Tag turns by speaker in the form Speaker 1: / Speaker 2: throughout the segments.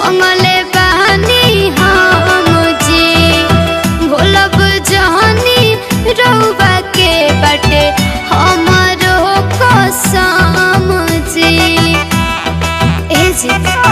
Speaker 1: मंगले बहानी हम जी भोलब जहनी रउबा के बाटे हमारो कसम जी। ए जी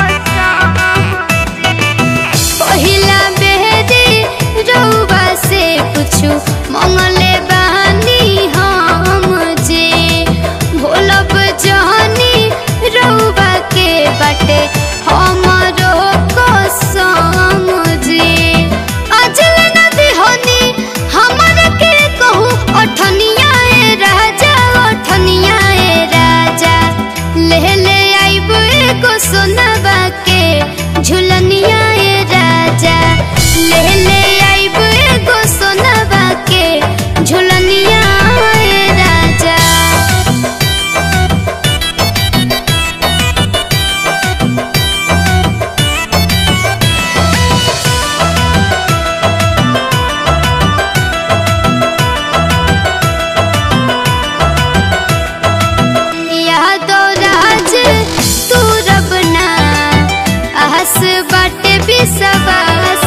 Speaker 1: पहिला बेरी रउबा से पूछू मंगले बहानी हम जी भोलब जहनी रउबा के बाटे हमारो कसम जी। अजल नदी होनी हमर के कहूँ अठनिया ए राजा अठनिया ए राजा ले ले आइब एगो सोनबा के झुलनिया ए राजा ले ले आइब एगो सोनबा के झुलनिया ए राजा। बाटे भी सवास